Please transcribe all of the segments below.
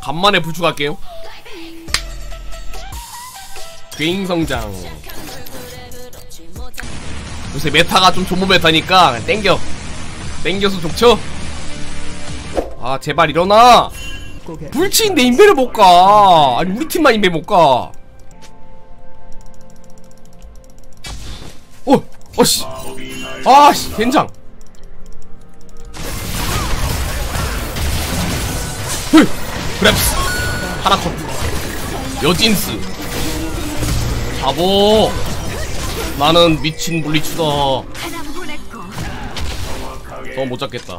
간만에 불축할게요. 괴잉성장. 요새 메타가 좀 존모 메타니까 땡겨서 좋죠? 아 제발 일어나. 불치인데 인베를 못가. 아니 우리 팀만 인베 못가. 어씨 아씨 젠장. 헐 그랩스 하나컷 여진스 바보. 나는 미친 물리추다. 더 못잡겠다.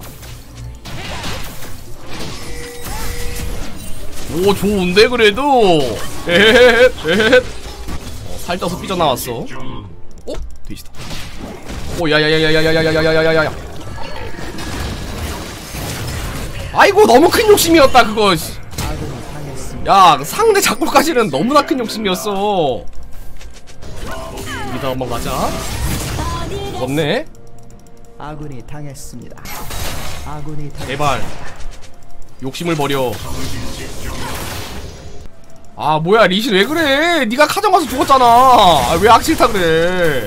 오 좋은데 그래도. 에헤헤. 살쪄서 삐져나왔어. 어? 돼지다. 오 야야야야야야야야야야야야. 아이고 너무 큰 욕심이었다 그거. 야 상대 작골까지는 너무나 큰 욕심이었어. 여기다 한번 가자. 없네. 아군이 당했습니다. 아군이 제발 욕심을 버려. 아 뭐야 리신 왜 그래? 니가 카정 가서 죽었잖아. 아, 왜 악질타 그래?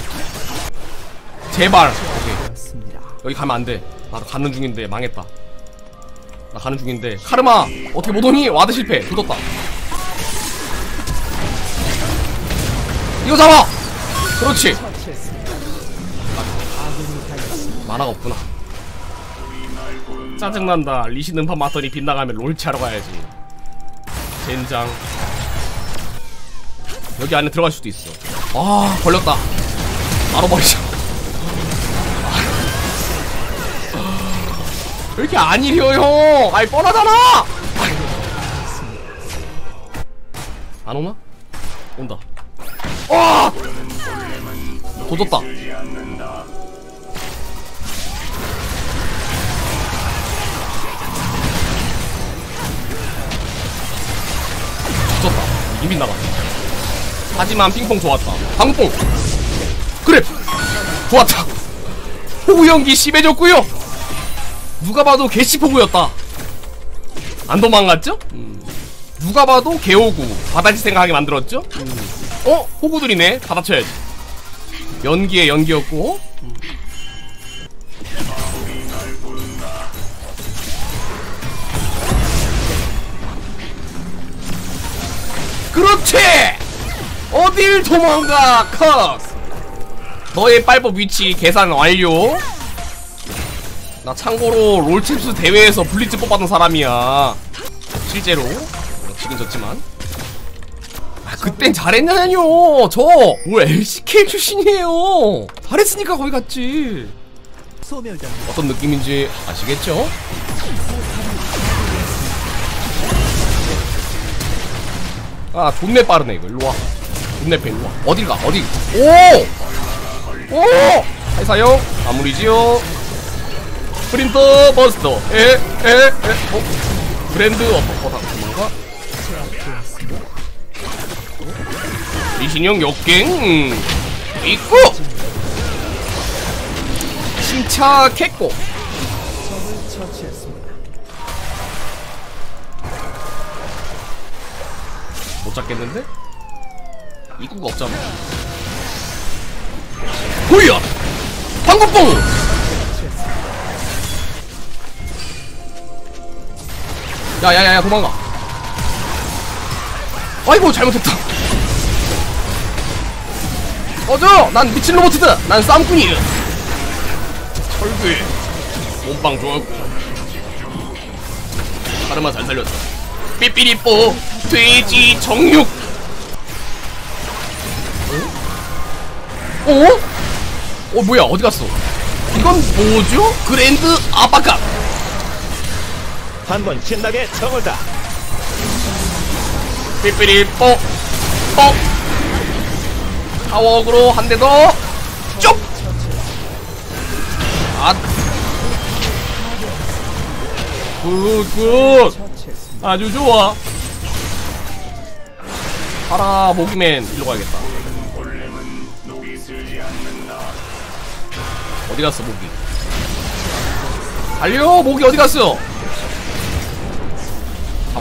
제발. 오케이. 여기 가면 안 돼. 나 가는 중인데 망했다. 나 가는 중인데 카르마 어떻게 못 오니? 와드 실패. 굳었다. 이거 잡아. 그렇지. 만화가 없구나. 짜증난다. 리신 음파 맞더니 빗나가면 롤치하러 가야지. 젠장. 여기 안에 들어갈 수도 있어. 아 걸렸다. 바로 버리자. 왜 이렇게 안 이려 형. 아이 뻔하잖아. 안 오나? 온다. 와! 도졌다. 도졌다. 이미 나갔다. 하지만 핑퐁 좋았다. 방뽕. 그래. 좋았다. 호구 연기 심해졌구요. 누가 봐도 개씨포구였다. 안 도망갔죠? 누가 봐도 개호구 받아칠 생각하게 만들었죠? 호구들이네. 받아쳐야지. 연기에 연기였고. 그렇지! 어딜 도망가 컷! 너의 빨법 위치 계산 완료. 나 참고로 롤챔스 대회에서 블리츠 뽑았던 사람이야. 실제로 지긴 졌지만. 아 그땐 잘했냐뇨. 저 뭘 LCK 출신이에요. 잘했으니까 거기 갔지. 어떤 느낌인지 아시겠죠? 아 존내 빠르네 이거. 일로와. 존내 패 일로와. 어딜 가 어디. 오! 오! 하이사용 마무리지요. 프린터 버스터. 브랜드 어퍼커다. 뭔가? 리신형 역갱 있고 침착했고. 못 잡겠는데? 입구가 없잖아. 보여! 방구뽕! 야야야야 도망가. 아이고 잘못했다. 꺼져! 난 미친 로봇이다. 난 쌈꾼이야. 철구에 몸빵 좋았고. 카르마 잘 살렸다. 삐삐리뽀 돼지 정육. 뭐야 어디 갔어? 이건 뭐죠? 그랜드 아바카. 한번 신나게 쳐보자. 삐삐리뽀 뽀. 타워그로 한 대 더. 쪽. 아. 굿. 아주 좋아. 가라 모기맨. 일로 가야겠다. 어디 갔어 모기? 달려. 모기 어디 갔어?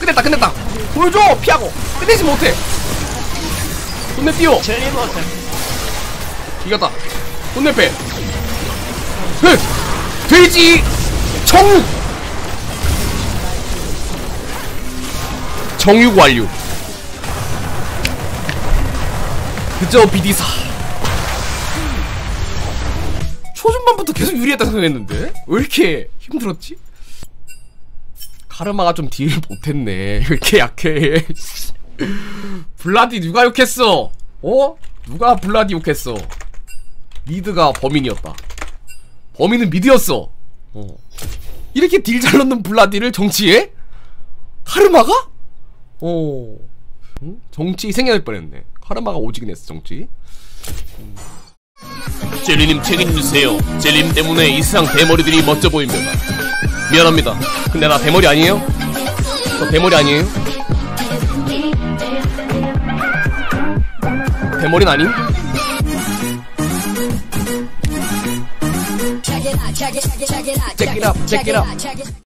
끝냈다. 보여줘. 피하고. 끝내지 못해. 혼내 띄워. 이겼다. 혼내 빼. 돼지 정육 완료. 그저 비디사. 초중반부터 계속 유리했다 생각했는데 왜 이렇게 힘들었지? 카르마가 좀 딜을 못했네. 왜 이렇게 약해. 블라디 누가 욕했어? 어? 누가 블라디 욕했어? 미드가 범인이었다. 범인은 미드였어. 이렇게 딜 잘 넣는 블라디를 정치해? 카르마가? 응? 정치 생겨날 뻔했네. 카르마가 오지긴 했어 정치. 젤리님 책임주세요. 젤리님 때문에 이 세상 대머리들이 멋져 보입니다. 미안합니다. 근데 나 대머리 아니에요? 저 대머리 아니에요? 대머리는 아님? Check it out.